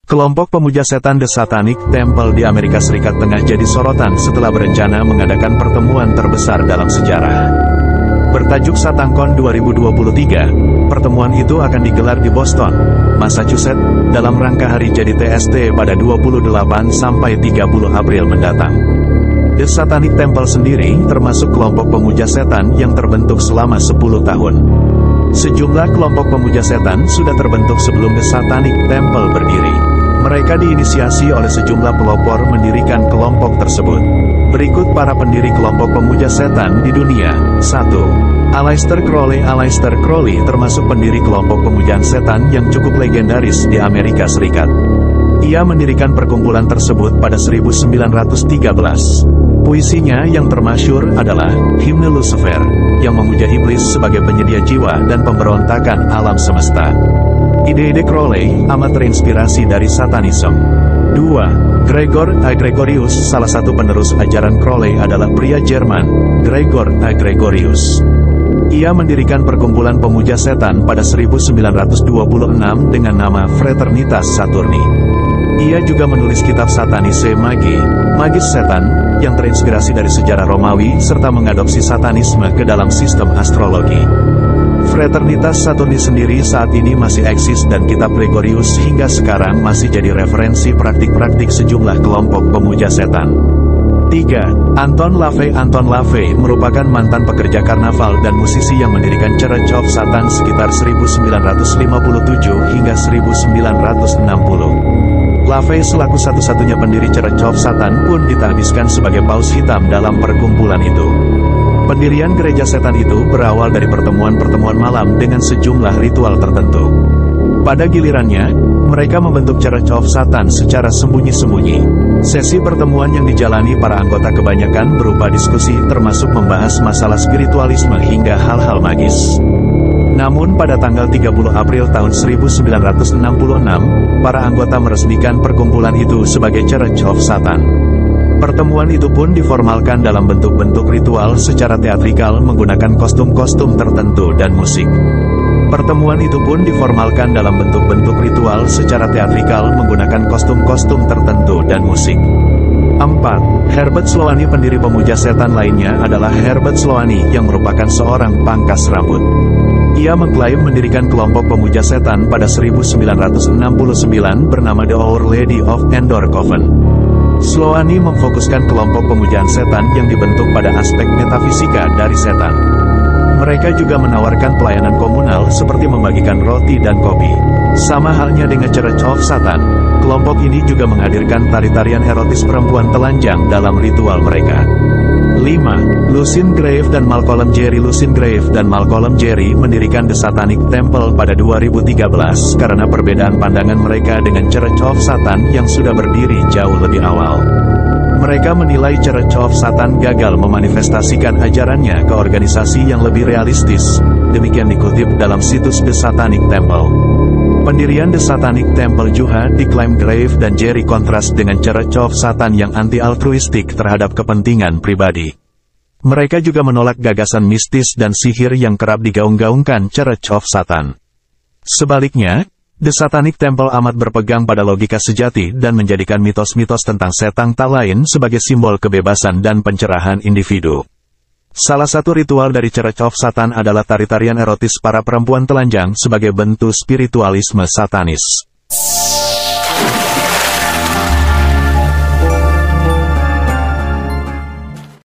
Kelompok pemuja setan The Satanic Temple di Amerika Serikat tengah jadi sorotan setelah berencana mengadakan pertemuan terbesar dalam sejarah. Bertajuk SatanCon 2023, pertemuan itu akan digelar di Boston, Massachusetts, dalam rangka hari jadi TST pada 28 sampai 30 April mendatang. The Satanic Temple sendiri termasuk kelompok pemuja setan yang terbentuk selama 10 tahun. Sejumlah kelompok pemuja setan sudah terbentuk sebelum The Satanic Temple berdiri. Mereka diinisiasi oleh sejumlah pelopor mendirikan kelompok tersebut. Berikut para pendiri kelompok pemuja setan di dunia. 1. Aleister Crowley. Aleister Crowley termasuk pendiri kelompok pemujaan setan yang cukup legendaris di Amerika Serikat. Ia mendirikan perkumpulan tersebut pada 1913. Puisinya yang termasyhur adalah Himne Lucifer, yang memuja iblis sebagai penyedia jiwa dan pemberontakan alam semesta. Ide-ide Crowley amat terinspirasi dari Satanisme. 2. Gregor A. Gregorius. Salah satu penerus ajaran Crowley adalah pria Jerman, Gregor A. Gregorius. Ia mendirikan perkumpulan pemuja setan pada 1926 dengan nama Fraternitas Saturni. Ia juga menulis kitab Satanise Magi, Magis Setan, yang terinspirasi dari sejarah Romawi serta mengadopsi Satanisme ke dalam sistem astrologi. Fraternitas Saturni sendiri saat ini masih eksis dan kitab Gregorius hingga sekarang masih jadi referensi praktik-praktik sejumlah kelompok pemuja setan. 3. Anton LaVey. Anton LaVey merupakan mantan pekerja karnaval dan musisi yang mendirikan Church of Satan sekitar 1957 hingga 1960. LaVey selaku satu-satunya pendiri Church of Satan pun ditahbiskan sebagai paus hitam dalam perkumpulan itu. Pendirian gereja setan itu berawal dari pertemuan-pertemuan malam dengan sejumlah ritual tertentu. Pada gilirannya, mereka membentuk Church of Satan secara sembunyi-sembunyi. Sesi pertemuan yang dijalani para anggota kebanyakan berupa diskusi termasuk membahas masalah spiritualisme hingga hal-hal magis. Namun pada tanggal 30 April tahun 1966, para anggota meresmikan perkumpulan itu sebagai Church of Satan. Pertemuan itu pun diformalkan dalam bentuk-bentuk ritual secara teatrikal menggunakan kostum-kostum tertentu dan musik. Pertemuan itu pun diformalkan dalam bentuk-bentuk ritual secara teatrikal menggunakan kostum-kostum tertentu dan musik. 4. Herbert Sloani. Pendiri pemuja setan lainnya adalah Herbert Sloani yang merupakan seorang pangkas rambut. Ia mengklaim mendirikan kelompok pemuja setan pada 1969 bernama The Our Lady of Endor Coven. Sloani memfokuskan kelompok pemujaan setan yang dibentuk pada aspek metafisika dari setan. Mereka juga menawarkan pelayanan komunal seperti membagikan roti dan kopi. Sama halnya dengan Church of Satan, kelompok ini juga menghadirkan tari-tarian erotis perempuan telanjang dalam ritual mereka. 5. Lucien Grave dan Malcolm Jerry. Lucien Grave dan Malcolm Jerry mendirikan The Satanic Temple pada 2013 karena perbedaan pandangan mereka dengan Church of Satan yang sudah berdiri jauh lebih awal. Mereka menilai Church of Satan gagal memanifestasikan ajarannya ke organisasi yang lebih realistis. Demikian dikutip dalam situs The Satanic Temple. Pendirian The Satanic Temple juga diklaim Grave dan Jerry kontras dengan Church of Satan yang anti-altruistik terhadap kepentingan pribadi. Mereka juga menolak gagasan mistis dan sihir yang kerap digaung-gaungkan Church of Satan. Sebaliknya, The Satanic Temple amat berpegang pada logika sejati dan menjadikan mitos-mitos tentang setan tak lain sebagai simbol kebebasan dan pencerahan individu. Salah satu ritual dari Church of Satan adalah tari-tarian erotis para perempuan telanjang sebagai bentuk spiritualisme satanis.